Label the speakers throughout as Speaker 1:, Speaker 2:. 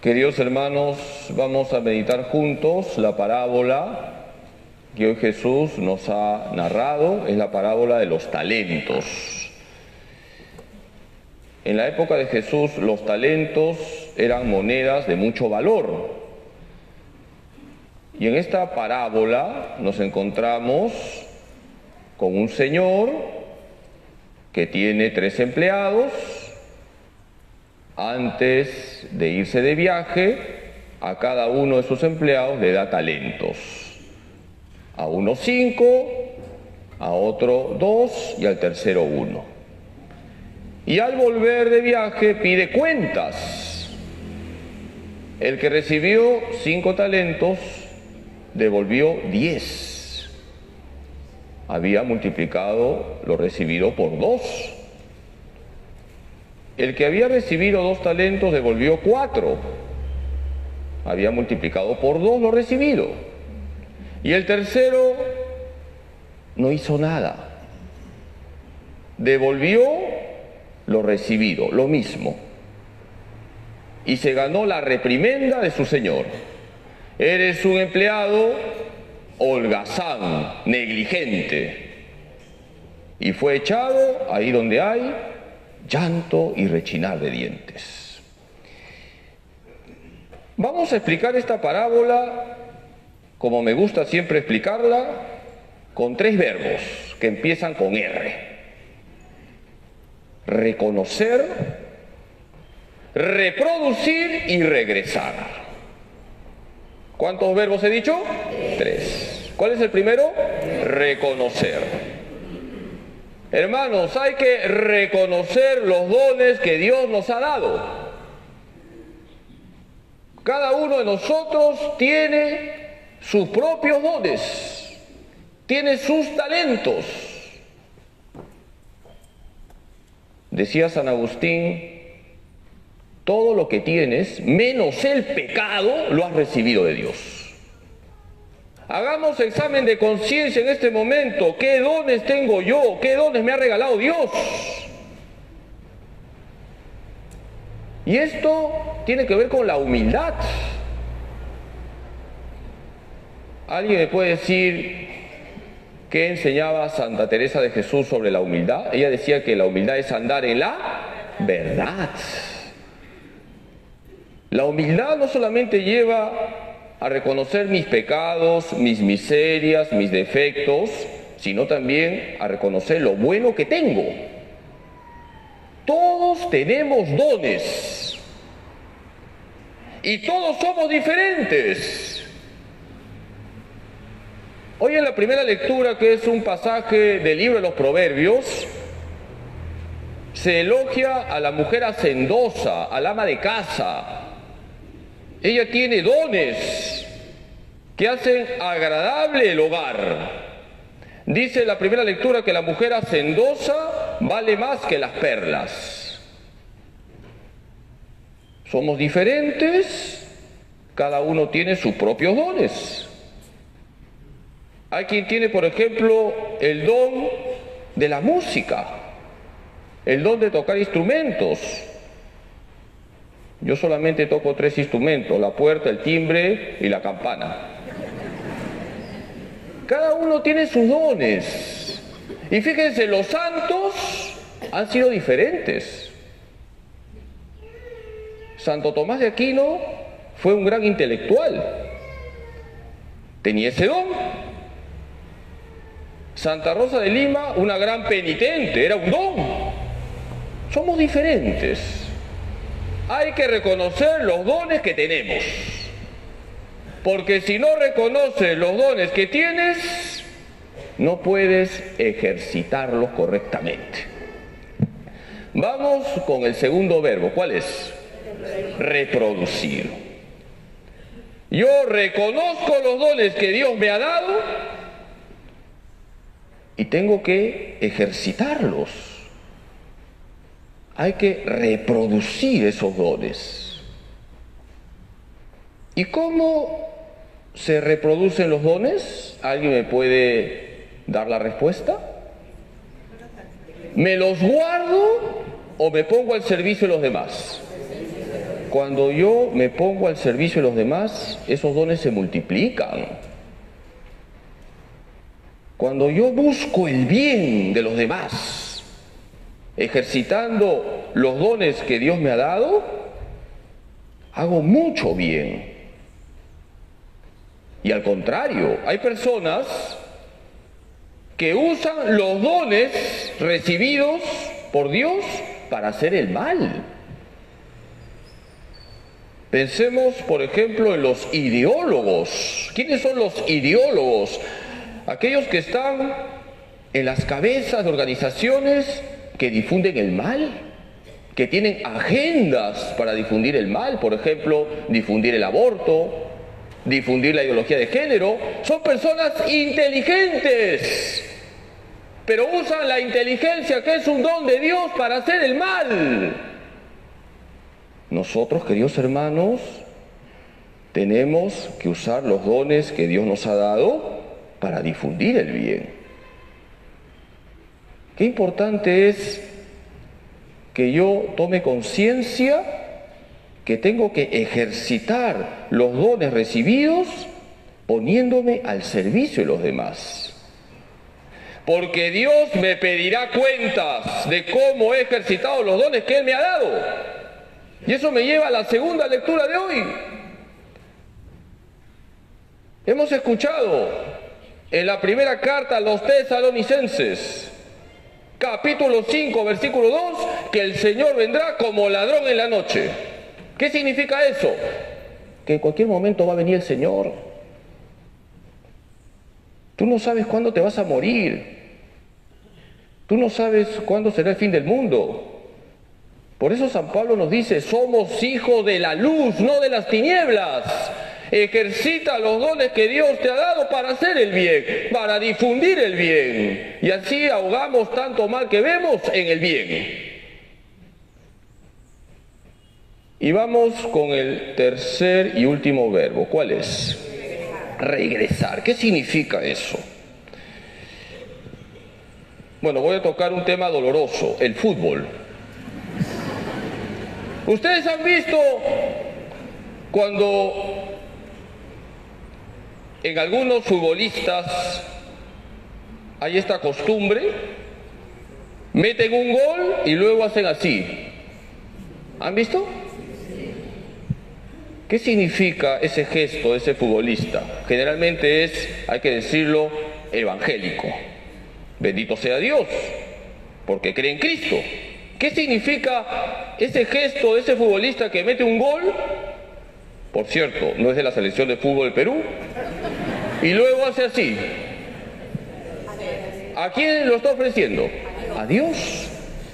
Speaker 1: Queridos hermanos, vamos a meditar juntos la parábola que hoy Jesús nos ha narrado. Es la parábola de los talentos. En la época de Jesús, los talentos eran monedas de mucho valor. Y en esta parábola nos encontramos con un señor que tiene 3 empleados. Antes de irse de viaje, a cada uno de sus empleados le da talentos. A uno 5, a otro 2 y al tercero 1. Y al volver de viaje pide cuentas. El que recibió 5 talentos devolvió 10. Había multiplicado lo recibido por 2. El que había recibido 2 talentos devolvió 4. Había multiplicado por 2 lo recibido. Y el tercero no hizo nada. Devolvió lo recibido, lo mismo. Y se ganó la reprimenda de su señor. Eres un empleado holgazán, negligente. Y fue echado ahí donde hay llanto y rechinar de dientes. Vamos a explicar esta parábola, como me gusta siempre explicarla, con 3 verbos que empiezan con R. Reconocer, reproducir y regresar. ¿Cuántos verbos he dicho? 3. ¿Cuál es el primero? Reconocer. Hermanos, hay que reconocer los dones que Dios nos ha dado. Cada uno de nosotros tiene sus propios dones, tiene sus talentos. Decía San Agustín, todo lo que tienes, menos el pecado, lo has recibido de Dios. Hagamos examen de conciencia en este momento. ¿Qué dones tengo yo? ¿Qué dones me ha regalado Dios? Y esto tiene que ver con la humildad. ¿Alguien me puede decir qué enseñaba Santa Teresa de Jesús sobre la humildad? Ella decía que la humildad es andar en la verdad. La humildad no solamente lleva a reconocer mis pecados, mis miserias, mis defectos, sino también a reconocer lo bueno que tengo. Todos tenemos dones y todos somos diferentes. Hoy en la primera lectura, que es un pasaje del libro de los Proverbios, se elogia a la mujer hacendosa, al ama de casa. Ella tiene dones que hacen agradable el hogar. Dice la primera lectura que la mujer hacendosa vale más que las perlas. Somos diferentes, cada uno tiene sus propios dones. Hay quien tiene, por ejemplo, el don de la música, el don de tocar instrumentos. Yo solamente toco 3 instrumentos, la puerta, el timbre y la campana. Cada uno tiene sus dones. Y fíjense, los santos han sido diferentes. Santo Tomás de Aquino fue un gran intelectual. Tenía ese don. Santa Rosa de Lima, una gran penitente, era un don. Somos diferentes. Hay que reconocer los dones que tenemos, porque si no reconoces los dones que tienes, no puedes ejercitarlos correctamente. Vamos con el segundo verbo. ¿Cuál es? Reproducir. Yo reconozco los dones que Dios me ha dado y tengo que ejercitarlos. Hay que reproducir esos dones. ¿Y cómo se reproducen los dones? ¿Alguien me puede dar la respuesta? ¿Me los guardo o me pongo al servicio de los demás? Cuando yo me pongo al servicio de los demás, esos dones se multiplican. Cuando yo busco el bien de los demás, ejercitando los dones que Dios me ha dado, hago mucho bien. Y al contrario, hay personas que usan los dones recibidos por Dios para hacer el mal. Pensemos, por ejemplo, en los ideólogos. ¿Quiénes son los ideólogos? Aquellos que están en las cabezas de organizaciones que difunden el mal, que tienen agendas para difundir el mal, por ejemplo, difundir el aborto, difundir la ideología de género. Son personas inteligentes, pero usan la inteligencia, que es un don de Dios, para hacer el mal. Nosotros, queridos hermanos, tenemos que usar los dones que Dios nos ha dado para difundir el bien. Qué importante es que yo tome conciencia que tengo que ejercitar los dones recibidos poniéndome al servicio de los demás. Porque Dios me pedirá cuentas de cómo he ejercitado los dones que Él me ha dado. Y eso me lleva a la segunda lectura de hoy. Hemos escuchado en la primera carta a los Tesalonicenses, capítulo 5, versículo 2, que el Señor vendrá como ladrón en la noche. ¿Qué significa eso? Que en cualquier momento va a venir el Señor. Tú no sabes cuándo te vas a morir. Tú no sabes cuándo será el fin del mundo. Por eso San Pablo nos dice, somos hijos de la luz, no de las tinieblas. Ejercita los dones que Dios te ha dado para hacer el bien, para difundir el bien. Y así ahogamos tanto mal que vemos en el bien. Y vamos con el tercer y último verbo. ¿Cuál es? Regresar. ¿Qué significa eso? Bueno, voy a tocar un tema doloroso, el fútbol. Ustedes han visto cuando en algunos futbolistas hay esta costumbre, meten un gol y luego hacen así. ¿Han visto? ¿Qué significa ese gesto de ese futbolista? Generalmente es, hay que decirlo, evangélico. Bendito sea Dios, porque cree en Cristo. ¿Qué significa ese gesto de ese futbolista que mete un gol? Por cierto, no es de la selección de fútbol del Perú. Y luego hace así. ¿A quién lo está ofreciendo? A Dios.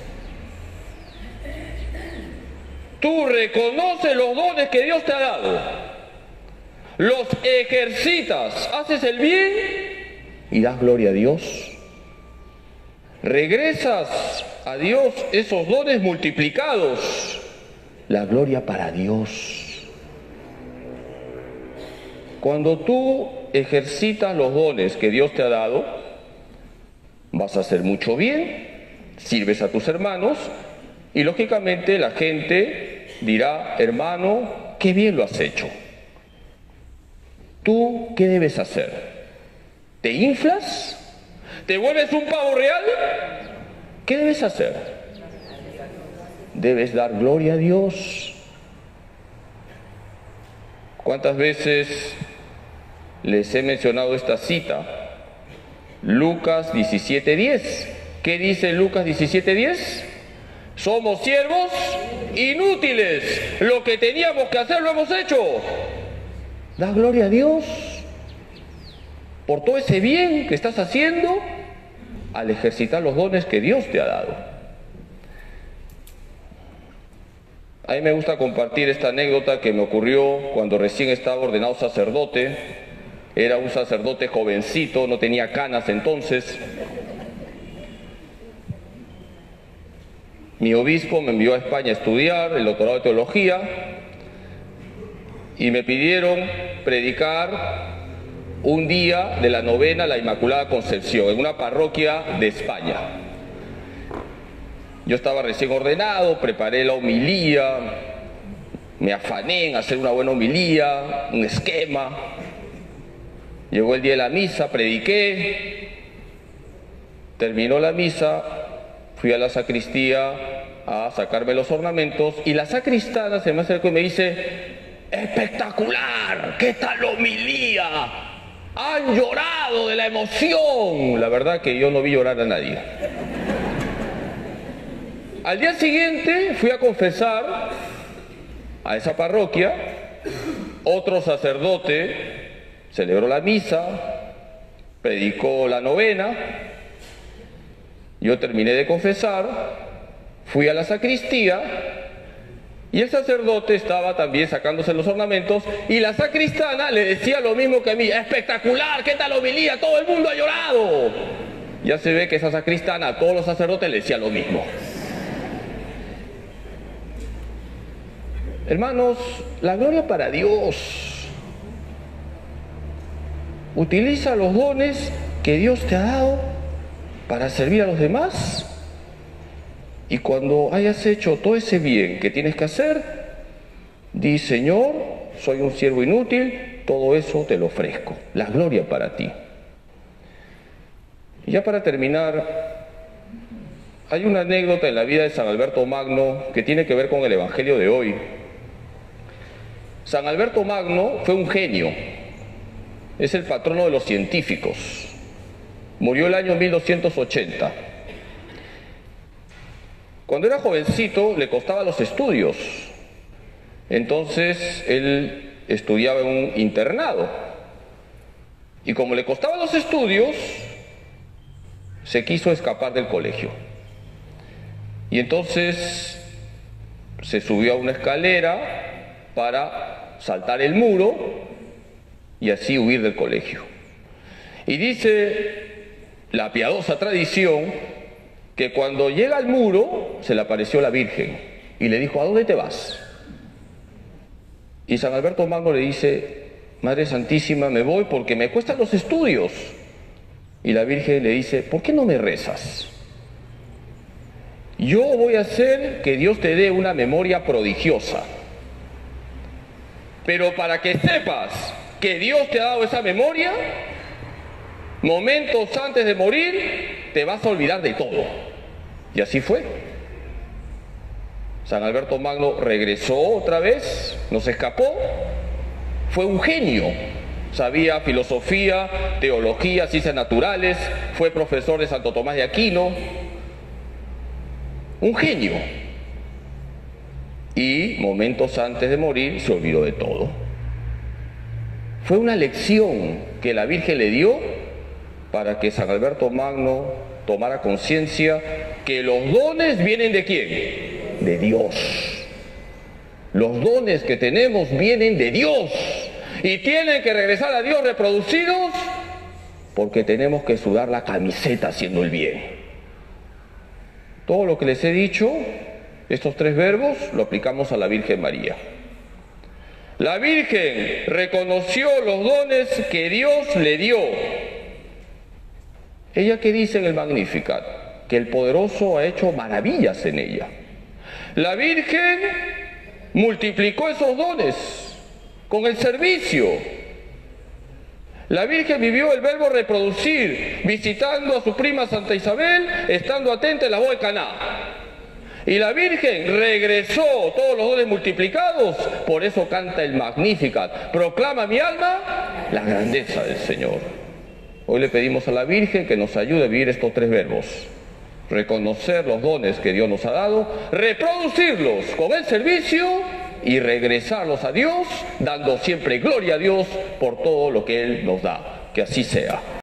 Speaker 1: Tú reconoces los dones que Dios te ha dado, los ejercitas, haces el bien y das gloria a Dios. Regresas a Dios esos dones multiplicados, la gloria para Dios. Cuando tú ejercitas los dones que Dios te ha dado, vas a hacer mucho bien, sirves a tus hermanos y lógicamente la gente dirá, hermano, qué bien lo has hecho. ¿Tú qué debes hacer? ¿Te inflas? ¿Te vuelves un pavo real? ¿Qué debes hacer? Debes dar gloria a Dios. ¿Cuántas veces les he mencionado esta cita? Lucas 17:10. ¿Qué dice Lucas 17:10? Somos siervos inútiles. Lo que teníamos que hacer lo hemos hecho. Da gloria a Dios por todo ese bien que estás haciendo al ejercitar los dones que Dios te ha dado. A mí me gusta compartir esta anécdota que me ocurrió cuando recién estaba ordenado sacerdote. Era un sacerdote jovencito, no tenía canas entonces. Mi obispo me envió a España a estudiar el doctorado de teología y me pidieron predicar un día de la novena a la Inmaculada Concepción en una parroquia de España. Yo estaba recién ordenado, preparé la homilía, Me afané en hacer una buena homilía, un esquema. Llegó el día de la misa, prediqué. Terminó la misa, fui a la sacristía a sacarme los ornamentos y la sacristana se me acercó y me dice: ¡espectacular! ¿Qué tal homilía? ¡Han llorado de la emoción! La verdad que yo no vi llorar a nadie. Al día siguiente fui a confesar a esa parroquia. Otro sacerdote celebró la misa, predicó la novena. Yo terminé de confesar, fui a la sacristía y el sacerdote estaba también sacándose los ornamentos y la sacristana le decía lo mismo que a mí: ¡espectacular! ¿Qué tal homilía? ¡Todo el mundo ha llorado! Ya se ve que esa sacristana a todos los sacerdotes le decía lo mismo. Hermanos, la gloria para Dios. Utiliza los dones que Dios te ha dado para servir a los demás, y cuando hayas hecho todo ese bien que tienes que hacer, di: Señor, soy un siervo inútil, todo eso te lo ofrezco, la gloria para ti. Y ya para terminar, hay una anécdota en la vida de San Alberto Magno que tiene que ver con el Evangelio de hoy. San Alberto Magno fue un genio, es el patrono de los científicos. Murió el año 1280. Cuando era jovencito le costaban los estudios. Entonces él estudiaba en un internado. Y como le costaban los estudios, se quiso escapar del colegio. Y entonces se subió a una escalera para saltar el muro y así huir del colegio. Y dice la piadosa tradición que cuando llega al muro se le apareció la Virgen y le dijo: ¿a dónde te vas? Y San Alberto Magno le dice: Madre Santísima, me voy porque me cuestan los estudios. Y la Virgen le dice: ¿por qué no me rezas? Yo voy a hacer que Dios te dé una memoria prodigiosa, pero para que sepas que Dios te ha dado esa memoria, momentos antes de morir te vas a olvidar de todo. Y así fue. San Alberto Magno regresó otra vez, no se escapó, fue un genio. Sabía filosofía, teología, ciencias naturales, fue profesor de Santo Tomás de Aquino. Un genio. Y momentos antes de morir se olvidó de todo. Fue una lección que la Virgen le dio para que San Alberto Magno tomara conciencia que los dones vienen ¿de quién? De Dios. Los dones que tenemos vienen de Dios y tienen que regresar a Dios reproducidos, porque tenemos que sudar la camiseta haciendo el bien. Todo lo que les he dicho, estos 3 verbos, lo aplicamos a la Virgen María. La Virgen reconoció los dones que Dios le dio. ¿Ella qué dice en el Magnificat? Que el Poderoso ha hecho maravillas en ella. La Virgen multiplicó esos dones con el servicio. La Virgen vivió el verbo reproducir, visitando a su prima Santa Isabel, estando atenta en la boda de Caná. Y la Virgen regresó todos los dones multiplicados, por eso canta el Magnificat: proclama mi alma la grandeza del Señor. Hoy le pedimos a la Virgen que nos ayude a vivir estos 3 verbos: reconocer los dones que Dios nos ha dado, reproducirlos con el servicio y regresarlos a Dios, dando siempre gloria a Dios por todo lo que Él nos da. Que así sea.